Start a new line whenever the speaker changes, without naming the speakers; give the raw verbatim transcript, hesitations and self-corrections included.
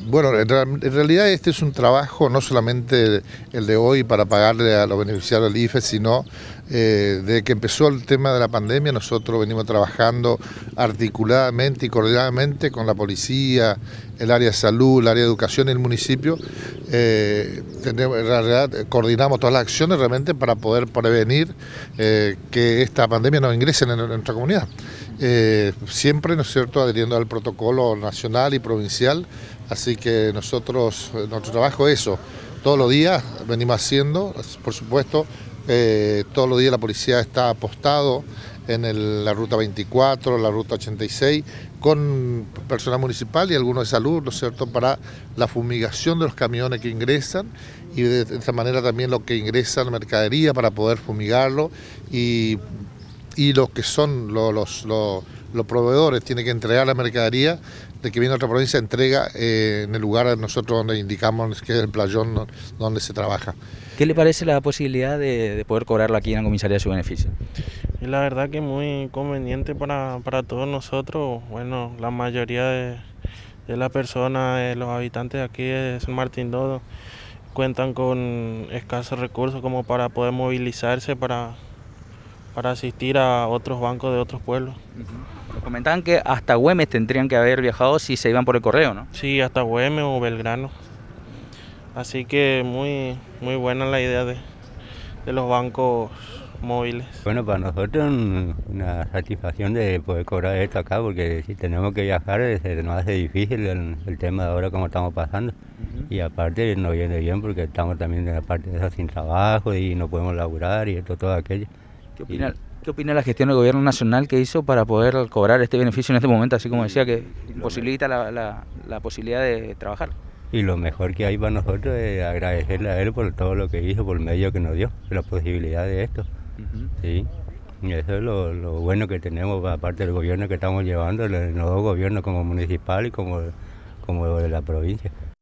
Bueno, en, real- en realidad este es un trabajo no solamente el de hoy para pagarle a los beneficiarios del I F E, sino eh, desde que empezó el tema de la pandemia nosotros venimos trabajando articuladamente y coordinadamente con la policía, el área de salud, el área de educación y el municipio. Eh, tenemos, en realidad coordinamos todas las acciones realmente para poder prevenir eh, que esta pandemia no ingrese en, en nuestra comunidad. Eh, siempre, ¿no es cierto?, adheriendo al protocolo nacional y provincial. Así que nosotros, nuestro trabajo es eso, todos los días venimos haciendo, por supuesto, eh, todos los días la policía está apostado en el- la ruta veinticuatro, la ruta ochenta y seis, con personal municipal y algunos de salud, ¿no es cierto?, para la fumigación de los camiones que ingresan y de, de esta manera también lo que ingresa en mercadería para poder fumigarlo y y los que son los, los, los, los proveedores tienen que entregar la mercadería de que viene a otra provincia, entrega eh, en el lugar de nosotros donde indicamos que es el playón no- donde se trabaja.
¿Qué le parece la posibilidad de, de poder cobrarlo aquí en la comisaría de su beneficio?
Y la verdad que es muy conveniente para, para todos nosotros. Bueno, la mayoría de, de las personas, de los habitantes de aquí de San Martín Dodo, cuentan con escasos recursos como para poder movilizarse para, para asistir a otros bancos de otros pueblos.
Nos comentaban que hasta Güemes tendrían que haber viajado si se iban por el correo, ¿no?
Sí, hasta Güemes o Belgrano. Así que muy, muy buena la idea de, de los bancos móviles.
Bueno, para nosotros un- una satisfacción de poder cobrar esto acá, porque si tenemos que viajar eh, se nos hace difícil el, el tema de ahora como estamos pasando. Y aparte nos viene bien porque estamos también en la parte de esa sin trabajo y no podemos laburar y esto, todo aquello.
¿Qué opina, qué opina la gestión del gobierno nacional que hizo para poder cobrar este beneficio en este momento, así como decía, que imposibilita la, la, la posibilidad de trabajar?
Y lo mejor que hay para nosotros es agradecerle a él por todo lo que hizo, por el medio que nos dio, la posibilidad de esto. Sí, y eso es lo, lo bueno que tenemos, aparte del gobierno que estamos llevando, el nuevo gobierno como municipal y como, como de la provincia.